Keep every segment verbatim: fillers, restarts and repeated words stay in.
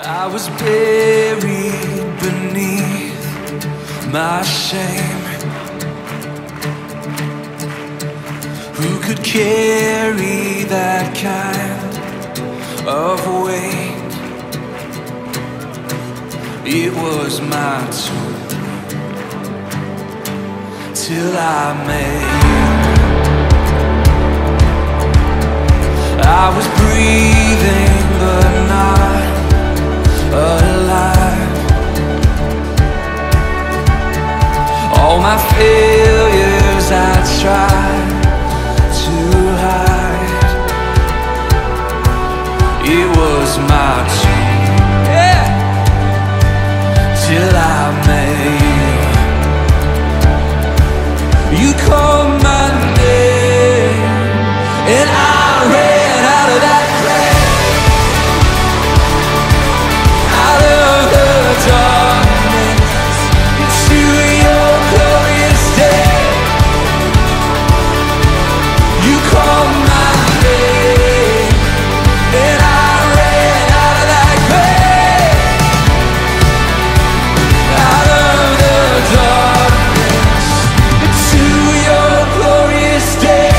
I was buried beneath my shame. Who could carry that kind of weight? It was my tomb till I made. I was breathing but not alive. All my failures I tried to hide. It was my tomb, yeah, till I made. You called my name and I ran out of that grave, out of the darkness into your glorious day. You called my name and I ran out of that grave, out of the darkness into your glorious day.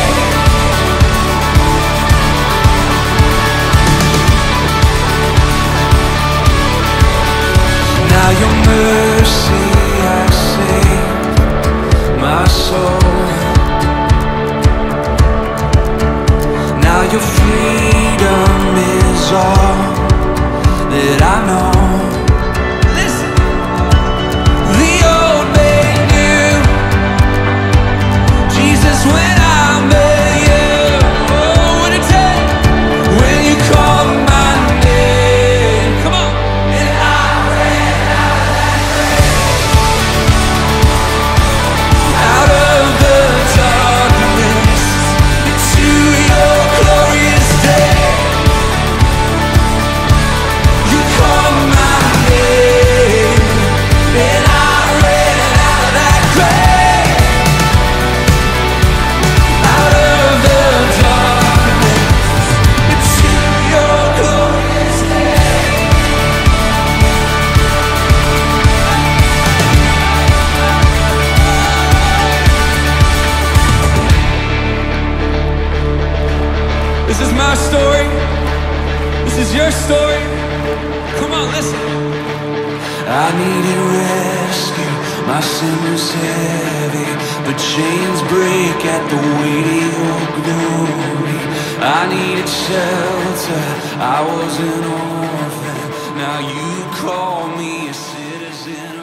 Now your mercy has saved my soul. Now your freedom is all that I know. Listen, the old made new, Jesus, when I met you. Oh, what a day when you called my name. Come on. And I ran out of that grave, out of the darkness into your glorious day. You called my name and I ran out of that grave, out of the darkness into your glorious day. This is my story. This is your story. Come on, listen. I needed rescue, my sin was heavy, but chains break at the weight of your glory. I needed shelter, I was an orphan, now you call me a citizen